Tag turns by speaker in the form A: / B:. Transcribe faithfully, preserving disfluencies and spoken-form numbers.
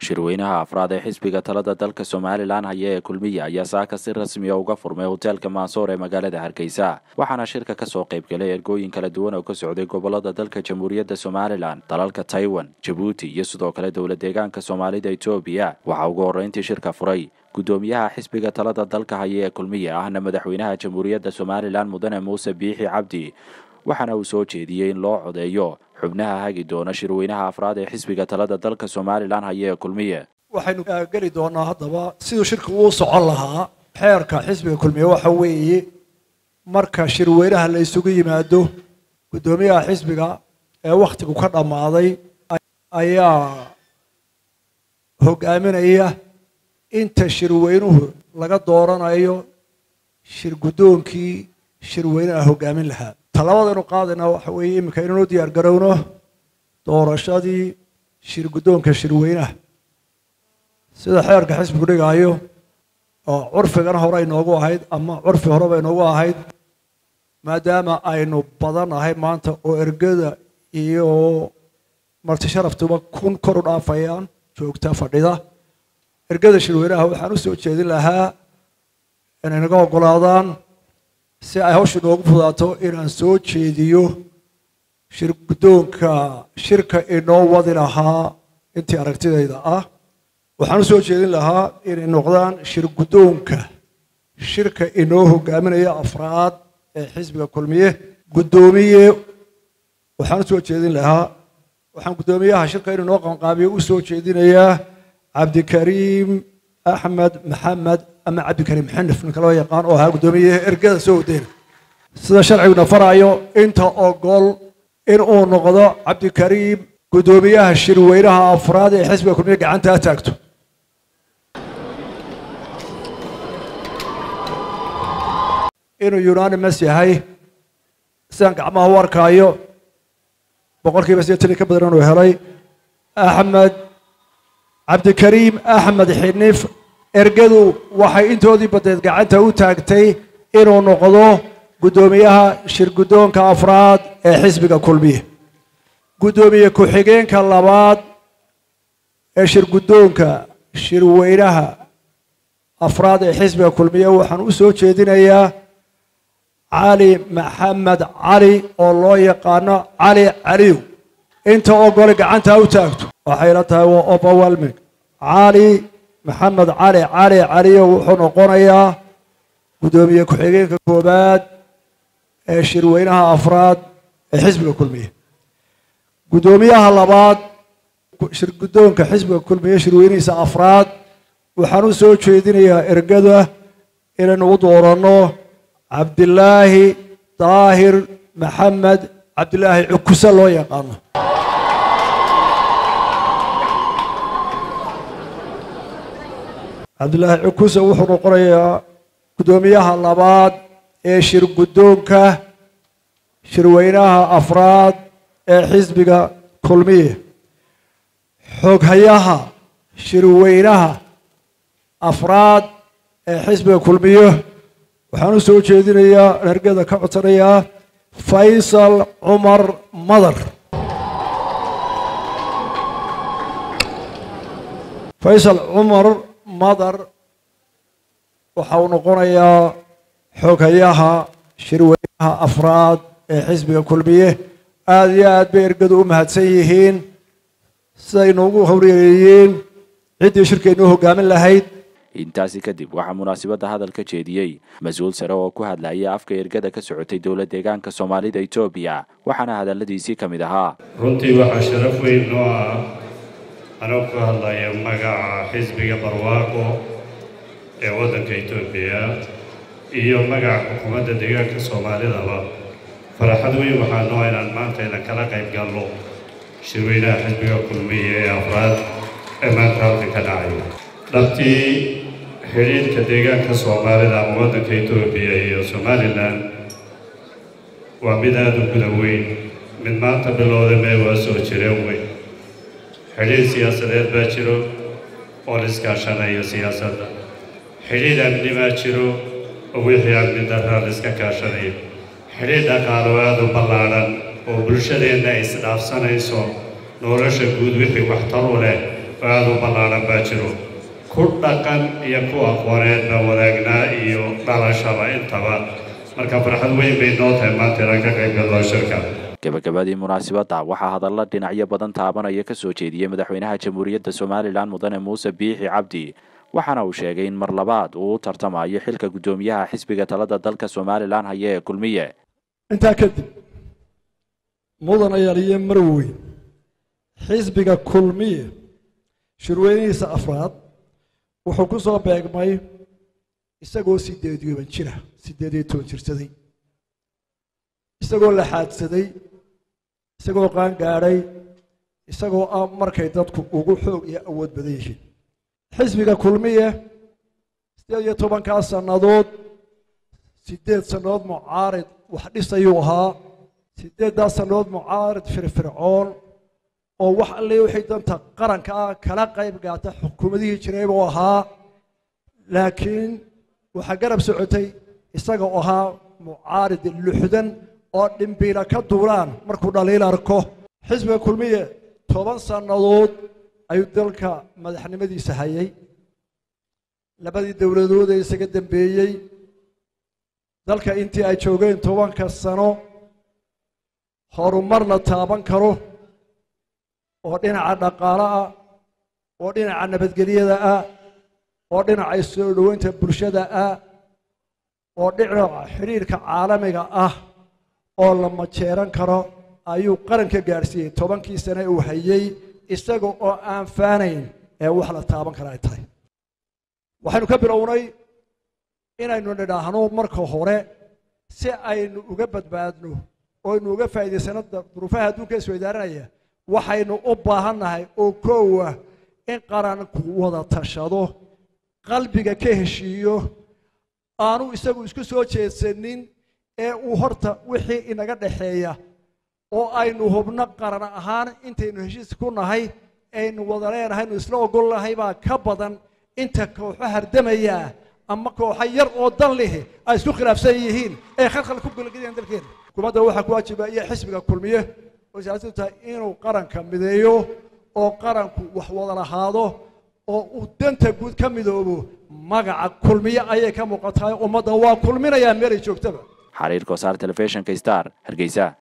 A: shirweynaha afraad ee xisbiga talada dalka Somaliland haya ee kulmiye ayaa saaka si rasmi ah uga furmay hotelka Mansour ee magaalada Hargeysa waxaana shirka ka soo qayb galay ergooyin kala duwan oo ka socday gobolada dalka Jamhuuriyadda Somaliland dalalka Taiwan Djibouti iyo sidoo kale dowlad deegaanka Soomaalida Itoobiya waxa ugu horeyntii shirka furay gudoomiyaha xisbiga talada dalka haya ee kulmiye ahna madaxweynaha Jamhuuriyadda Somaliland Mudane Muuse Biixi Cabdi waxaana uu soo jeediyay in loo codeeyo xubnaha hagi doona shirweynaha afraad ee xisbiga talada dalka Somaliland haya ee kulmiye
B: waxaynu gali doonaa hadaba sidoo shirku uu socon lahaa xeerka xisbiga kulmiye waxa weeye marka shirweynaha la isugu yimaado gudoomiyaha xisbiga ee waqtigu ka dhamaaday ayaa hogaaminaya inta shirweynuhu laga dooranayo shir gudoonkii shirweynaha hogaamin lahaa talabadanu qaadana waxa weeye imika inuu diyaar garowno doorashadii shir gudoonka shirweynaha sida xeerka xisbigu dhigayo oo curfigan hore inoogu ahayd ama curfi hore bay inoogu ahayd maadaama aynu badanahay maanta oo ergada iyo marti sharaftuba kun kor u dhaafayaan joogta fadhida ergada shirweynaha waxaan u soo jeedin lahaa inay naga ogolaadaan si ay hawshu noogu fudaato inaan soo jeediyo shir gudoonka shirka inoo wadi lahaa intii aragtidayda ah waxaan u soo jeedin lahaa inay noqdaan shir gudoonka shirka inoo hogaaminaya afraad ee xisbiga kulmiye gudoomiye waxaan u soo jeedin lahaa waxaan gudoomiyaha shirka inuu noo qabanqaabiyo u soo jeedinayaa cabdikariim axmed maxamed ama cabdikariim xanif ninka loo yaqaan oo ahaa gudoomiyaha ergada soo wadayna sida sharcigu farayo inta ogol in uu noqdo cabdikariim gudoomiyaha shirweynaha afraad ee xisbiga kulmiye gacanta taagto inuu unanimous yahay sidaan gacmaha u arkaayo boqolkiiba siddeetan ka badan inuu helay axmed cabdikariim axmed xinif ergadu waxay intoodii badeed gacanta u taagtay inuu noqdo gudoomiyaha shir gudoonka afraad ee xisbiga kulmiye gudoomiye ku-xigeenka labaad ee shir gudoonka shirweynaha afraad ee xisbiga kulmiye waxaan u soo jeedinayaa cali maxamed cali oo loo yaqaano cali caliw inta ogole gacanta u taagto waxay la tahay waa overwhelming cali maxamed cali cali caliyo wuxuu noqonayaa gudoomiye ku-xigeenka koobaad ee shirweynaha afraad ee xisbiga kulmiye gudoomiyaha labaad shir gudoonka xisbiga kulmiye shirweynihiisa afraad waxaan u soo jeedinayaa ergada inaynu u dooranno cabdilaahi daahir maxamed cabdilaahi cukuse loo yaqaano cabdilaahi cukuse wuxuu noqonayaa gudoomiyaha labaad ee shir gudoonka shirweynaha afraad ee xisbiga kulmiye xoghayaha shirweynaha afraad ee xisbiga kulmiye waxaan u soo jeedinayaa ergada ka codsanayaa faysal cumar madar faysal cumar madar waxa uu noqonayaa xoghayaha shirweynaha afraad ee xisbiga kulmiye aad iyo aad bay ergadu u mahadsan yihiin siday noogu howreeyeen ciddii shirkeennuu hogaamin lahayd
A: intaasi kadib waxaa munaasabadda hadal ka jeediyey mas-uul sare oo ku hadlaya afka ergada ka socotay dowlad deegaanka Soomaalida Itoobiya waxaana hadaladiisii ka mid ahaa
C: runtii waxaa sharaf weyn noo ah anoo ku hadlaya magaca xisbiga barwaaqo ee waddanka Itoobiya iyo magaca xukuumadda deegaanka Soomaalidaba farxad weyn waxaa noo inaan maanta inaan kala qayb galno shirweynaha xisbiga kulmiye ee afraad ee maanta halkan ka dhacayo dhabtii xiriirka deegaanka Soomaalida ama waddanka Itoobiya iyo Somaliland waa mid aad u guda weyn mid maanta bilowday mee waa soo jireen weyn xiriir siyaasadeed baa jiro oo la iskaashanayo siyaasadda xiriir amni baa jiro oo wixii amni darra la iska kaashanayo xiriir dhaqaalo aad u ballaadhan oo bulshadeenna isdhaafsanayso nolosha guud wixii waxtar u leh aad u ballaaran baa jiro ku dhaqan iyo ku aqooneed baa wadaagnaa iyo dhalashaba intaba marka farxad weyn bay noo tahay maanta inaan ka qayb galno shirka
A: gabagabadii munaasabadda waxaa hadalla dhinacyo badan taabanaya ka soo jeediyey madaxweynaha jamhuuriyadda somalilan mudane muuse biixi cabdi waxaana uu sheegay in mar labaad uu u tartamayo xilka guddoomiyaha xisbiga talada dalka somalilan haya ee kulmiye
B: intaa kadib mudane yariye marweyn xisbiga kulmiye shirweynihiisa afraad wuxuu ku soo beegmay isagoo sideed iyo toban jira sideed iyo toban jirsaday isagoo la xaadsaday isagoo qaan gaadhay isagoo ah markay dadku ugu xoog iyo awood badan yihiin xisbiga kulmiye sideed iyo tobankaa sannadood sideed sannadood mucaarid wax dhisayuu ahaa sideeddaa sannadood mucaarid firfircoon oo wax alle wixii danta qaranka ah kala qayb gaata xukuumadihii jiray buu ahaa laakiin waxaa garab socotay isaga oo ahaa mucaarid luxdan oo dhimbiila ka duulaan markuu dhaliil arko xisbiga kulmiye toban sannadood ayuu dalka madaxnimadiisa hayay labadii dowladood ee isaga dambeeyey dalka intii ay joogeen tobanka sano horumar la taaban karo oo dhinaca dhaqaale ah oo dhinaca nabadgelyada ah oo dhinaca soo dhoweynta bulshada ah oo dhinaca xiriirka caalamiga ah oo la majeeran karo ayuu qaranka gaarsiiyey tobankii sane uu hayay isaga oo aan faanayn ee wax la taaban kara ay tahay waxaynu ka bilownay inaynu nidhaahno marka hore si aynu uga badbaadno oo aynu uga faa'iidaysano duruufaha adduunka isweydaaranaya waxaynu u baahannahay oo koow ah in qaranku wada tashado qalbiga ka heshiiyo aanu isagu isku soo jeedsanin ee uu horta wixii inaga dhaxeeya oo aynu hubno qaran ahaan intaynu heshiis ku nahay aynu wada leenahay aynu isla ogol nahay baa ka badan inta kooxo hardamaya ama kooxo yar oo dan leh ay isku khilaafsan yihiin ee khalkhal ku galgadeen dalkeena xukuumadda waxaa ku waajibaya xisbiga kulmiye oo siyaasadu tahay inuu qaranka mideeyo oo qaranku wax wada lahaado oo uu danta guud ka midoobo magaca kulmiye ayay ka muuqataa ummadda waa kulminayaa meel ay joogtaba
A: xariir kosaar telefishinka star hargeysa